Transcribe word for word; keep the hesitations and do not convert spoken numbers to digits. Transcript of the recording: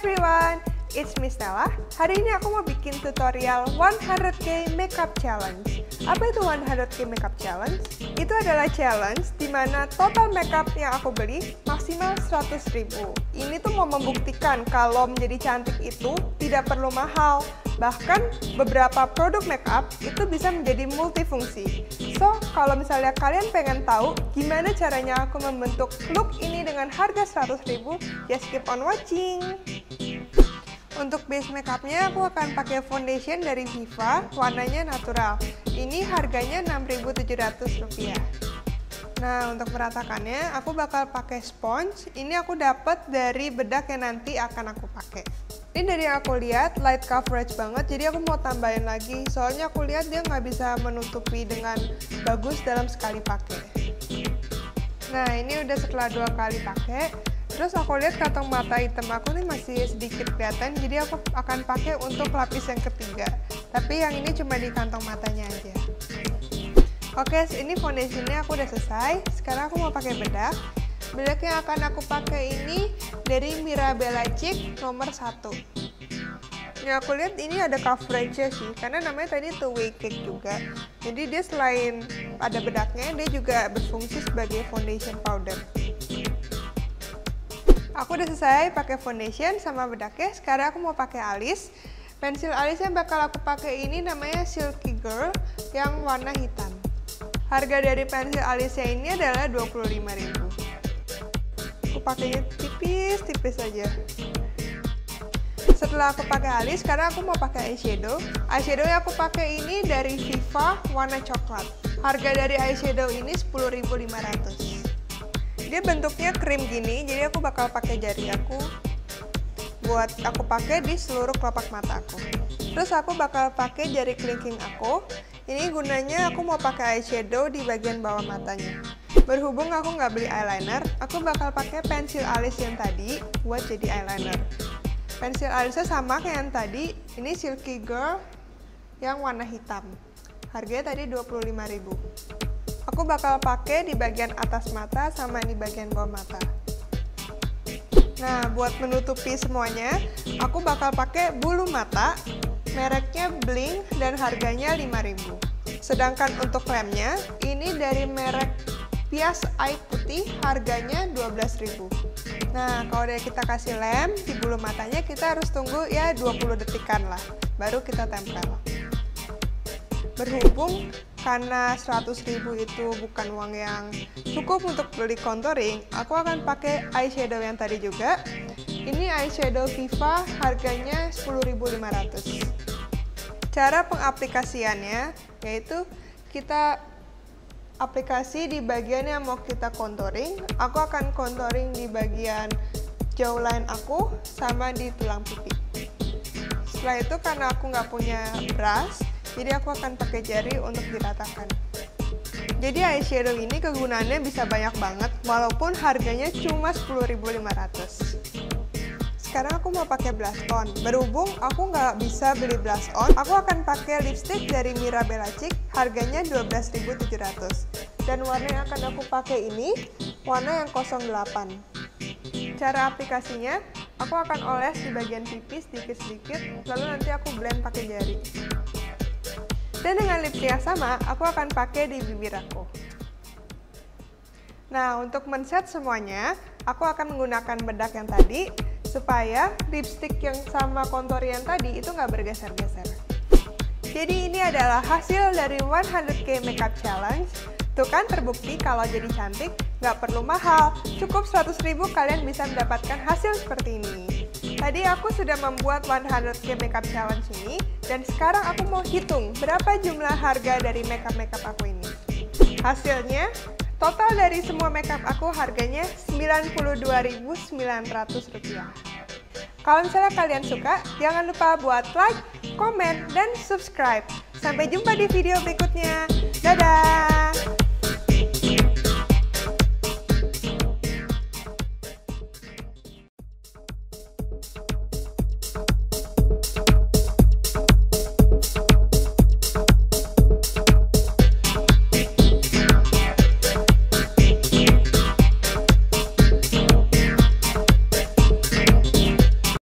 everyone, it's Miss Stella. Hari ini aku mau bikin tutorial one hundred K Makeup Challenge. Apa itu one hundred K Makeup Challenge? Itu adalah challenge di mana total makeup yang aku beli maksimal seratus ribu. Ini tuh mau membuktikan kalau menjadi cantik itu tidak perlu mahal. Bahkan beberapa produk makeup itu bisa menjadi multifungsi. So, kalau misalnya kalian pengen tahu gimana caranya aku membentuk look ini dengan harga seratus ribu, just keep on watching. Untuk base makeupnya aku akan pakai foundation dari Viva, warnanya natural. Ini harganya enam ribu tujuh ratus rupiah. Nah, untuk meratakannya aku bakal pakai sponge. Ini aku dapat dari bedak yang nanti akan aku pakai. Ini dari yang aku lihat light coverage banget, jadi aku mau tambahin lagi. Soalnya aku lihat dia nggak bisa menutupi dengan bagus dalam sekali pakai. Nah, ini udah setelah dua kali pakai. Terus aku lihat kantong mata hitam aku nih masih sedikit kelihatan, jadi aku akan pakai untuk lapis yang ketiga. Tapi yang ini cuma di kantong matanya aja. Oke, ini foundationnya aku udah selesai. Sekarang aku mau pakai bedak. Bedak yang akan aku pakai ini dari Mirabella Cheek nomor satu. Yang aku lihat ini ada coverage-nya sih, karena namanya tadi two way cake juga. Jadi dia selain ada bedaknya, dia juga berfungsi sebagai foundation powder. Aku udah selesai pakai foundation sama bedaknya. Sekarang aku mau pakai alis. Pensil alis yang bakal aku pakai ini namanya Silky Girl yang warna hitam. Harga dari pensil alisnya ini adalah dua puluh lima ribu. Aku pakainya tipis-tipis aja. Setelah aku pakai alis, sekarang aku mau pakai eyeshadow. Eyeshadow yang aku pakai ini dari Viva warna coklat. Harga dari eyeshadow ini sepuluh ribu lima ratus. Dia bentuknya krim gini, jadi aku bakal pakai jari aku buat aku pakai di seluruh kelopak mata aku. Terus aku bakal pakai jari kelingking aku. Ini gunanya aku mau pakai eyeshadow di bagian bawah matanya. Berhubung aku nggak beli eyeliner, aku bakal pakai pensil alis yang tadi buat jadi eyeliner. Pensil alisnya sama kayak yang tadi, ini Silky Girl yang warna hitam. Harganya tadi dua puluh lima ribu. Aku bakal pakai di bagian atas mata sama di bagian bawah mata. Nah, buat menutupi semuanya, aku bakal pakai bulu mata, mereknya Blink dan harganya lima ribu. Sedangkan untuk lemnya, ini dari merek Pias Eye Putih, harganya dua belas ribu. Nah, kalau udah kita kasih lem di bulu matanya, kita harus tunggu ya dua puluh detikan lah, baru kita tempel. Berhubung karena seratus ribu itu bukan uang yang cukup untuk beli contouring, aku akan pakai eyeshadow yang tadi juga. Ini eyeshadow Viva, harganya sepuluh ribu lima ratus. Cara pengaplikasiannya yaitu kita aplikasi di bagian yang mau kita contouring. Aku akan contouring di bagian jawline aku sama di tulang pipi. Setelah itu karena aku nggak punya brush, jadi aku akan pakai jari untuk diratakan. Jadi eyeshadow ini kegunaannya bisa banyak banget, walaupun harganya cuma sepuluh ribu lima ratus. Sekarang aku mau pakai blush on. Berhubung aku nggak bisa beli blush on, aku akan pakai lipstick dari Mirabella Cheek, harganya dua belas ribu tujuh ratus. Dan warna yang akan aku pakai ini, warna yang nol delapan. Cara aplikasinya, aku akan oles di bagian pipi sedikit-sedikit, lalu nanti aku blend pakai jari. Dan dengan lipstick yang sama, aku akan pakai di bibir aku. Nah, untuk men-set semuanya, aku akan menggunakan bedak yang tadi, supaya lipstick yang sama kontur yang tadi itu nggak bergeser-geser. Jadi ini adalah hasil dari one hundred K Makeup Challenge. Tuh kan terbukti kalau jadi cantik nggak perlu mahal, cukup seratus ribu kalian bisa mendapatkan hasil seperti ini. Tadi aku sudah membuat one hundred K Makeup Challenge ini, dan sekarang aku mau hitung berapa jumlah harga dari makeup-makeup aku ini. Hasilnya, total dari semua makeup aku harganya sembilan puluh dua ribu sembilan ratus rupiah. Kalau misalnya kalian suka, jangan lupa buat like, komen, dan subscribe. Sampai jumpa di video berikutnya. Dadah!